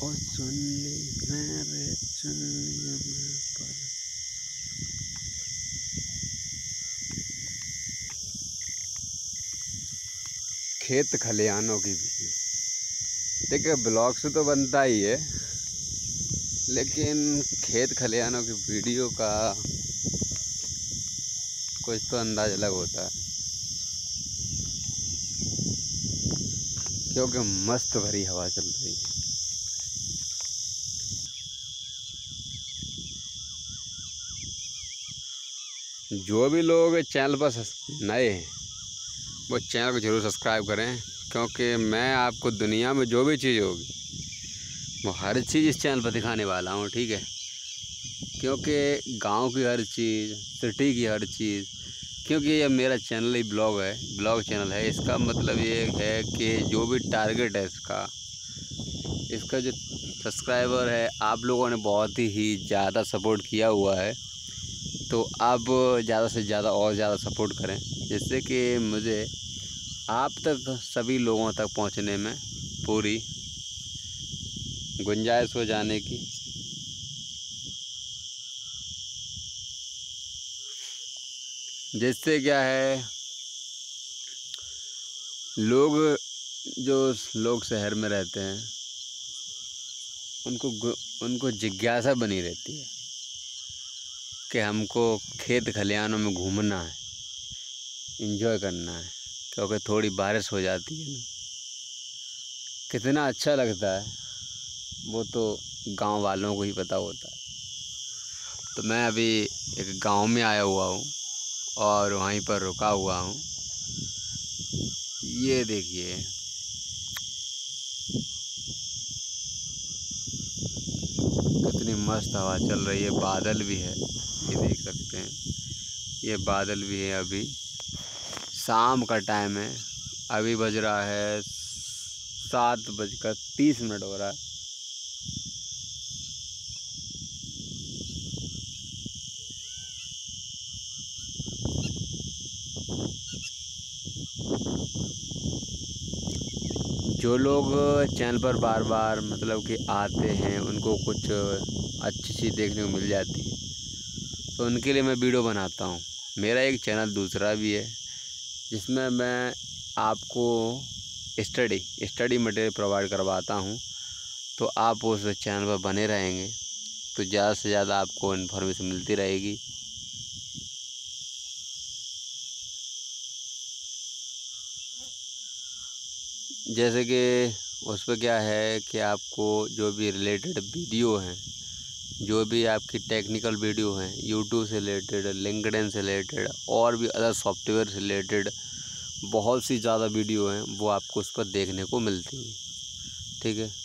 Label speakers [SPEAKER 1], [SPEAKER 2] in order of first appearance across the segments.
[SPEAKER 1] ओ चुन्नी मेरे चुन्नी पर। खेत खलिहानों की वीडियो देखिए, ब्लॉग से तो बनता ही है, लेकिन खेत खलिहानों की वीडियो का कुछ तो अंदाज अलग होता है, क्योंकि मस्त भरी हवा चल रही है। जो भी लोग चैनल पर नए हैं वो चैनल को ज़रूर सब्सक्राइब करें, क्योंकि मैं आपको दुनिया में जो भी चीज़ होगी वो हर चीज़ इस चैनल पर दिखाने वाला हूँ, ठीक है। क्योंकि गांव की हर चीज़, सिटी की हर चीज़, क्योंकि ये मेरा चैनल ही ब्लॉग चैनल है। इसका मतलब ये है कि जो भी टारगेट है इसका जो सब्सक्राइबर है, आप लोगों ने बहुत ही ज़्यादा सपोर्ट किया हुआ है, तो आप ज़्यादा से ज़्यादा और ज़्यादा सपोर्ट करें, जिससे कि मुझे आप तक, सभी लोगों तक पहुंचने में पूरी गुंजाइश हो जाने की। जिससे क्या है, जो लोग शहर में रहते हैं उनको जिज्ञासा बनी रहती है कि हमको खेत खलिहानों में घूमना है, एंजॉय करना है, क्योंकि थोड़ी बारिश हो जाती है ना, कितना अच्छा लगता है वो तो गांव वालों को ही पता होता है। तो मैं अभी एक गांव में आया हुआ हूँ और वहीं पर रुका हुआ हूँ। ये देखिए, कितनी मस्त हवा चल रही है, बादल भी है, ये देख सकते हैं, ये बादल भी है। अभी शाम का टाइम है, अभी बज रहा है 7:30 हो रहा है। जो लोग चैनल पर बार बार मतलब कि आते हैं, उनको कुछ अच्छी चीज़ देखने को मिल जाती है, तो उनके लिए मैं वीडियो बनाता हूँ। मेरा एक चैनल दूसरा भी है, जिसमें मैं आपको स्टडी मटेरियल प्रोवाइड करवाता हूँ। तो आप उस चैनल पर बने रहेंगे तो ज़्यादा से ज़्यादा आपको इन्फॉर्मेशन मिलती रहेगी। जैसे कि उस पर क्या है कि आपको जो भी रिलेटेड वीडियो हैं, जो भी आपकी टेक्निकल वीडियो हैं, यूट्यूब से रिलेटेड, लिंक्डइन से रिलेटेड, और भी अदर सॉफ्टवेयर से रिलेटेड बहुत सी ज़्यादा वीडियो हैं, वो आपको उस पर देखने को मिलती हैं, ठीक है।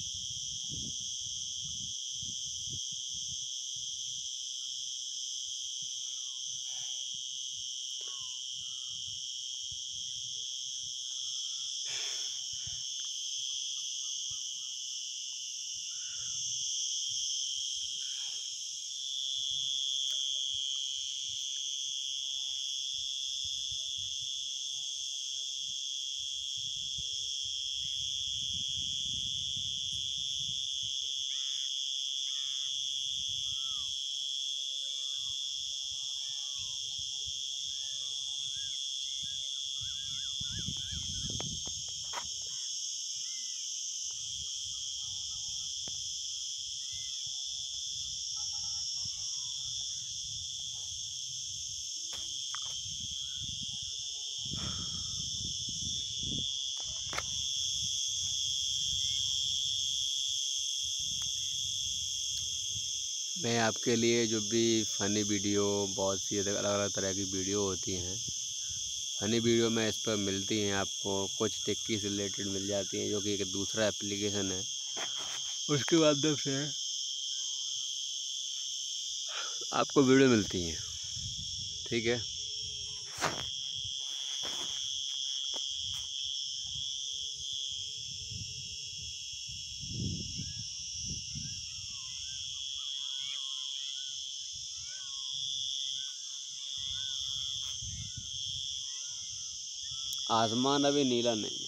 [SPEAKER 1] मैं आपके लिए जो भी फ़नी वीडियो, बहुत सी अलग अलग तरह की वीडियो होती हैं, फ़नी वीडियो में इस पर मिलती हैं, आपको कुछ टेक्की से रिलेटेड मिल जाती हैं, जो कि एक दूसरा एप्लीकेशन है, उसके माध्यम से आपको वीडियो मिलती हैं, ठीक है। आसमान अभी नीला नहीं,